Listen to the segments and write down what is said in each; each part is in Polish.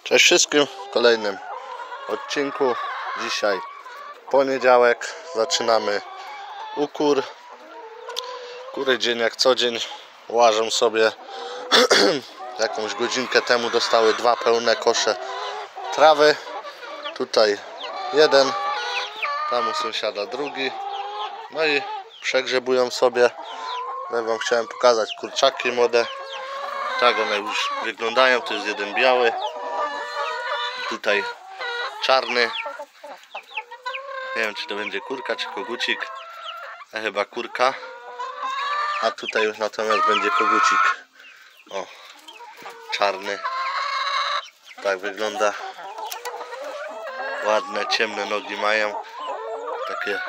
Cześć wszystkim w kolejnym odcinku. Dzisiaj poniedziałek, zaczynamy u kur. Kury dzień jak co dzień łażą sobie. Jakąś godzinkę temu dostały 2 pełne kosze trawy. Tutaj jeden, tam u sąsiada drugi. No i przegrzebują sobie. Ja wam chciałem pokazać kurczaki młode. Tak one już wyglądają. To jest jeden biały, tutaj czarny. Nie wiem, czy to będzie kurka, czy kogucik. A chyba kurka. A tutaj już natomiast będzie kogucik. O, czarny. Tak wygląda. Ładne, ciemne nogi mają. Takie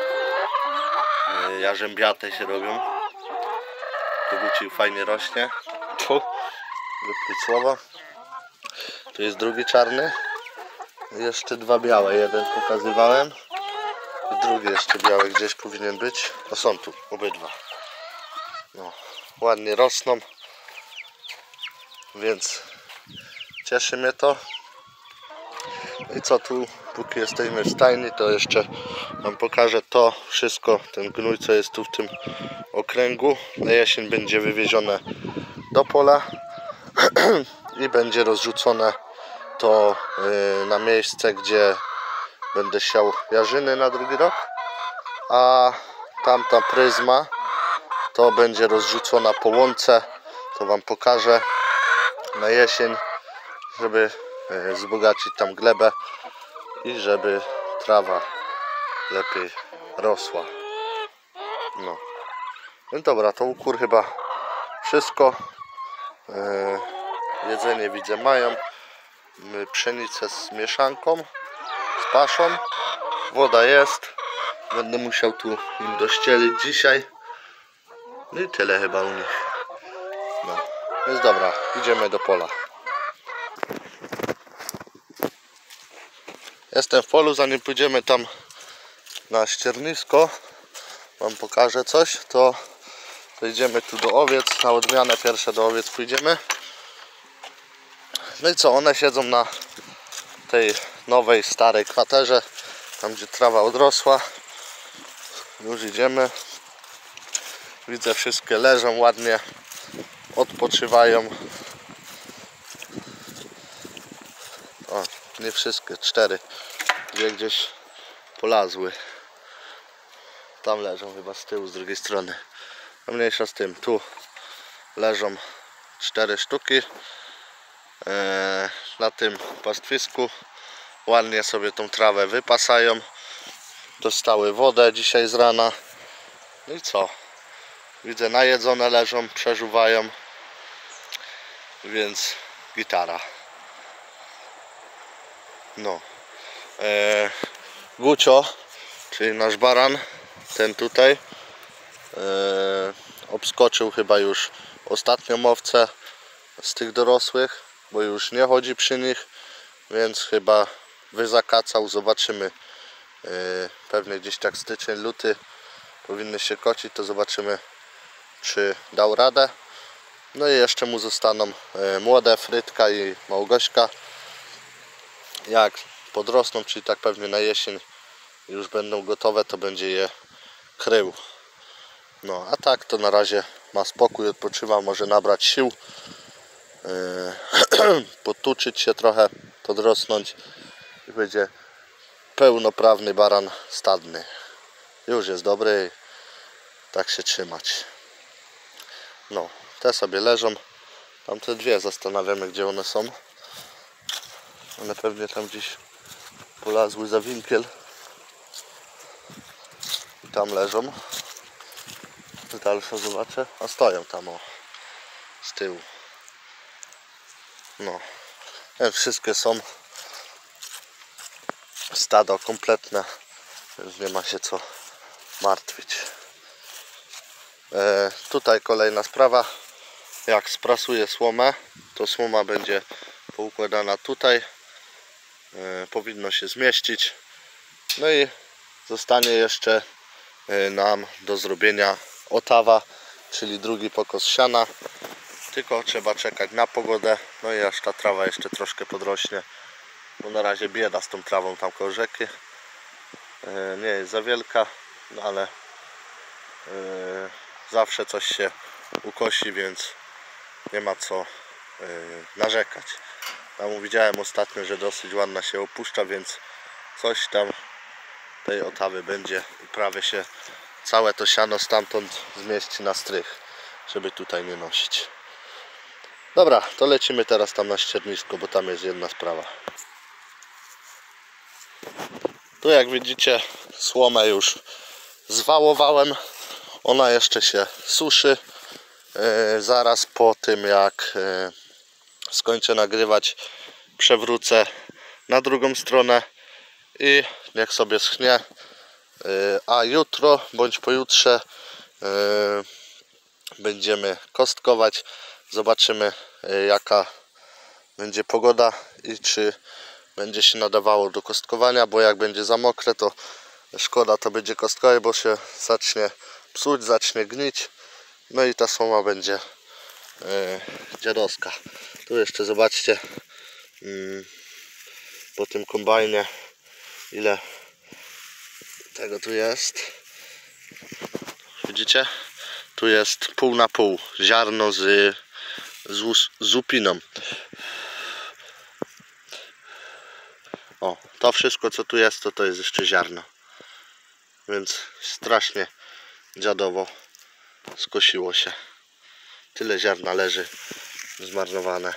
jarzębiate się robią. Kogucik fajnie rośnie. Wypluć słowo. Tu jest drugi czarny. Jeszcze 2 białe. Jeden pokazywałem. I drugi jeszcze biały gdzieś powinien być. O, są tu obydwa. No, ładnie rosną. Więc cieszy mnie to. I co tu, póki jesteśmy w stajni, to jeszcze wam pokażę to wszystko, ten gnój, co jest tu w tym okręgu. Na jesień będzie wywiezione do pola i będzie rozrzucone to na miejsce, gdzie będę siał jarzyny na drugi rok. A tamta pryzma to będzie rozrzucona po łące. To wam pokażę na jesień, żeby wzbogacić tam glebę i żeby trawa lepiej rosła. No. No dobra, to u kur chyba wszystko. Jedzenie widzę mają. Pszenicę z mieszanką, z paszą. Woda jest. Będę musiał tu im dościelić dzisiaj. No i tyle chyba u nich. No. Jest dobra, idziemy do pola. Jestem w polu, zanim pójdziemy tam na ściernisko, wam pokażę coś, to idziemy tu do owiec, na odmianę pierwsze do owiec pójdziemy. No i co, one siedzą na tej nowej, starej kwaterze, tam gdzie trawa odrosła. Już idziemy. Widzę, wszystkie leżą ładnie, odpoczywają. O, nie wszystkie, 4. Dwie gdzieś polazły. Tam leżą chyba z tyłu, z drugiej strony. No mniejsza z tym. Tu leżą 4 sztuki. Na tym pastwisku ładnie sobie tą trawę wypasają. Dostały wodę dzisiaj z rana. No i co? Widzę, najedzone leżą, przeżuwają. Więc gitara. No. Gucio, czyli nasz baran, ten tutaj, obskoczył chyba już ostatnią owcę z tych dorosłych, bo już nie chodzi przy nich, więc chyba wyzakacał. Zobaczymy, pewnie gdzieś tak styczeń, luty powinny się kocić, to zobaczymy, czy dał radę. No i jeszcze mu zostaną młode, Frytka i Małgośka. Jak podrosną, czyli tak pewnie na jesień już będą gotowe, to będzie je krył. No a tak to na razie ma spokój, odpoczywa, może nabrać sił, potuczyć się trochę, podrosnąć i będzie pełnoprawny baran stadny. Już jest dobry, tak się trzymać. No, te sobie leżą, tam te dwie zastanawiamy, gdzie one są. One pewnie tam gdzieś polazły za winkiel i tam leżą. Z dalsza zobaczę, a stoją tam, o, z tyłu. No, wszystkie są, stado kompletne, więc nie ma się co martwić. Tutaj kolejna sprawa, jak sprasuję słomę, to słoma będzie poukładana tutaj. Powinno się zmieścić. No i zostanie jeszcze nam do zrobienia otawa, czyli drugi pokos siana. tylko trzeba czekać na pogodę, no i aż ta trawa jeszcze troszkę podrośnie, bo na razie bieda z tą trawą tam koło rzeki. Nie jest za wielka, no ale zawsze coś się ukosi, więc nie ma co narzekać. Tam widziałem ostatnio, że dosyć ładna się opuszcza, więc coś tam tej otawy będzie i prawie się całe to siano stamtąd zmieści na strych, żeby tutaj nie nosić. Dobra, to lecimy teraz tam na ściernisko, bo tam jest jedna sprawa. Tu jak widzicie, słomę już zwałowałem, ona jeszcze się suszy. Zaraz po tym jak skończę nagrywać, przewrócę na drugą stronę i niech sobie schnie. A jutro bądź pojutrze będziemy kostkować. Zobaczymy, jaka będzie pogoda i czy będzie się nadawało do kostkowania, bo jak będzie za mokre, to szkoda to będzie kostkować, bo się zacznie psuć, zacznie gnić, no i ta słoma będzie dziadowska. Tu jeszcze zobaczcie po tym kombajnie, ile tego tu jest. Widzicie? Tu jest pół na pół ziarno z upiną. O, to wszystko co tu jest, to jest jeszcze ziarno. Więc strasznie dziadowo skosiło się. Tyle ziarna leży zmarnowane.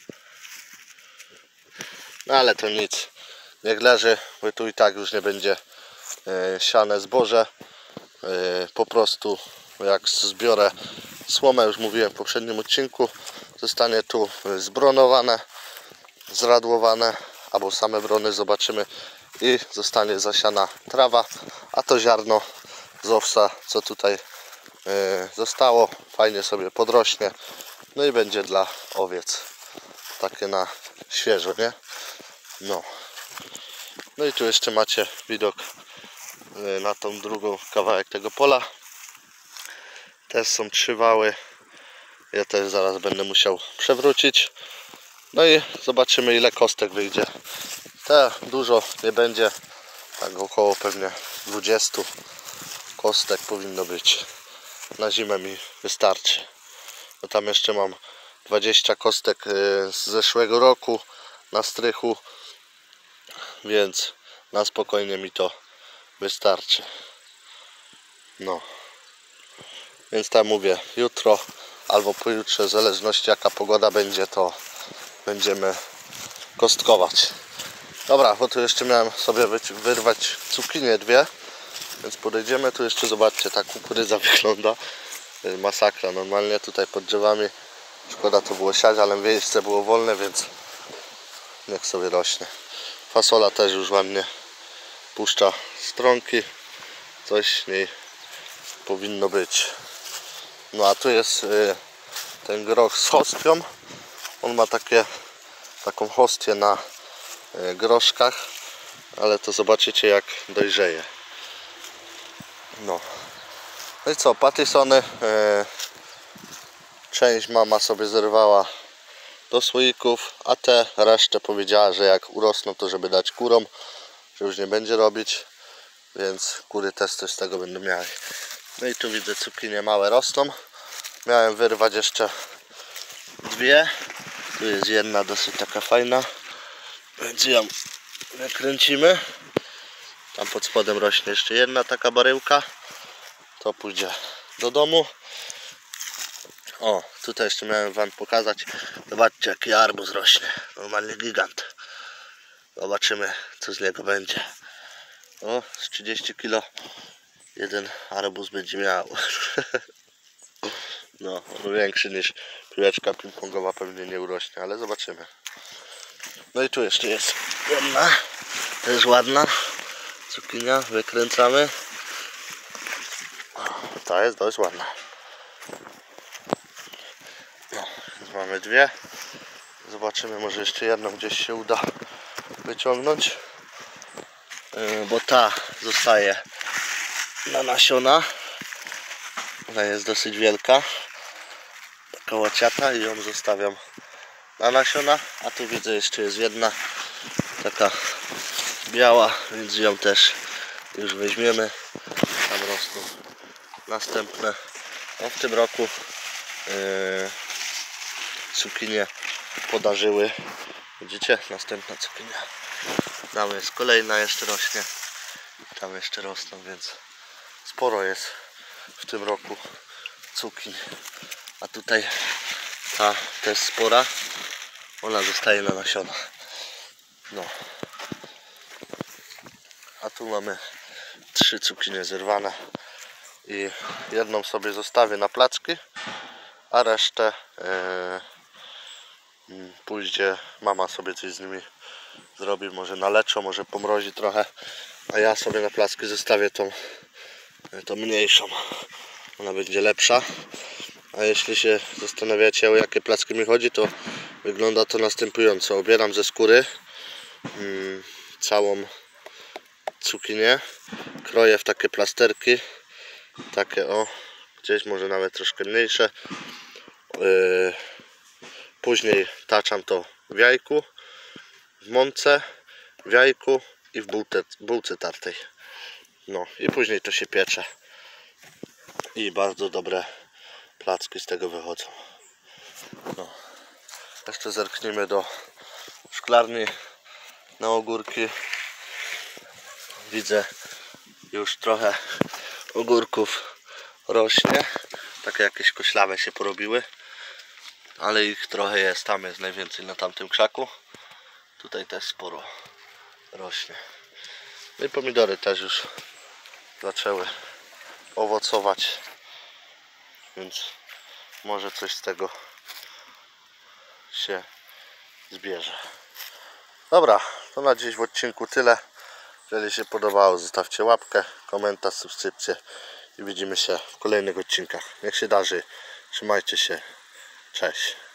No ale to nic. Niech leży, bo tu i tak już nie będzie siane zboże. Po prostu jak zbiorę słomę, już mówiłem w poprzednim odcinku, zostanie tu zbronowane, zradłowane, albo same brony zobaczymy, i zostanie zasiana trawa, a to ziarno z owsa, co tutaj zostało, fajnie sobie podrośnie, no i będzie dla owiec takie na świeżo, nie? No i tu jeszcze macie widok na tą drugą kawałek tego pola. Też są 3 wały. Ja też zaraz będę musiał przewrócić. No i zobaczymy, ile kostek wyjdzie. Te dużo nie będzie. Tak około pewnie 20 kostek powinno być. Na zimę mi wystarczy. Bo tam jeszcze mam 20 kostek z zeszłego roku na strychu. Więc na spokojnie mi to wystarczy. No. Więc tak mówię, jutro albo pojutrze, w zależności jaka pogoda będzie, to będziemy kostkować. Dobra, bo tu jeszcze miałem sobie wyrwać cukinie 2, więc podejdziemy. Tu jeszcze zobaczcie, ta kukurydza wygląda. Masakra, normalnie tutaj pod drzewami. Szkoda to było siać, ale miejsce było wolne, więc niech sobie rośnie. Fasola też już ładnie puszcza stronki. Coś w niej powinno być. No a tu jest ten groch z hostią. On ma taką hostię na groszkach, ale to zobaczycie jak dojrzeje. No i co, patysony część mama sobie zerwała do słoików, a te resztę powiedziała, że jak urosną, to żeby dać kurom, że już nie będzie robić, więc kury też coś z tego będą miały. No i tu widzę, cukinie małe rosną. Miałem wyrwać jeszcze 2. Tu jest jedna dosyć taka fajna, więc ją nakręcimy. Tam pod spodem rośnie jeszcze jedna taka baryłka. To pójdzie do domu. O, tutaj jeszcze miałem wam pokazać. Zobaczcie, jaki arbuz rośnie. Normalnie gigant. Zobaczymy, co z niego będzie. O, z 30 kg jeden arbuz będzie miał. No, większy niż piłeczka ping-pongowa pewnie nie urośnie, ale zobaczymy. No i tu jeszcze jest jedna, też ładna cukinia, wykręcamy. Ta jest dość ładna. No, więc mamy 2. Zobaczymy, może jeszcze jedną gdzieś się uda wyciągnąć, bo ta zostaje na nasiona. Ona jest dosyć wielka. kołociata i ją zostawiam na nasiona, a tu widzę jeszcze jest jedna taka biała, więc ją też już weźmiemy. Tam rosną następne. No w tym roku cukinie podarzyły. Widzicie? Następna cukinia. Tam jest kolejna, jeszcze rośnie. Tam jeszcze rosną, więc sporo jest w tym roku cukin. A tutaj ta też spora. Ona zostaje na nasiona. No. A tu mamy 3 cukinie zerwane. I jedną sobie zostawię na placki, a resztę pójdzie mama sobie coś z nimi zrobi, może na leczo, może pomrozi trochę, a ja sobie na placki zostawię tą mniejszą. Ona będzie lepsza. A jeśli się zastanawiacie, o jakie placki mi chodzi, to wygląda to następująco. Obieram ze skóry całą cukinię, kroję w takie plasterki, takie o, gdzieś może nawet troszkę mniejsze. Później taczam to w jajku, w mące, w jajku i w bułce tartej. No i później to się piecze. I bardzo dobre placki z tego wychodzą. No. Jeszcze zerknijmy do szklarni na ogórki. Widzę, już trochę ogórków rośnie. Takie jakieś koślawe się porobiły. Ale ich trochę jest. Tam jest najwięcej na tamtym krzaku. Tutaj też sporo rośnie. No i pomidory też już zaczęły owocować. Więc może coś z tego się zbierze. Dobra, to na dziś w odcinku tyle. Jeżeli się podobało, zostawcie łapkę, komentarz, subskrypcję i widzimy się w kolejnych odcinkach. Niech się darzy. Trzymajcie się. Cześć.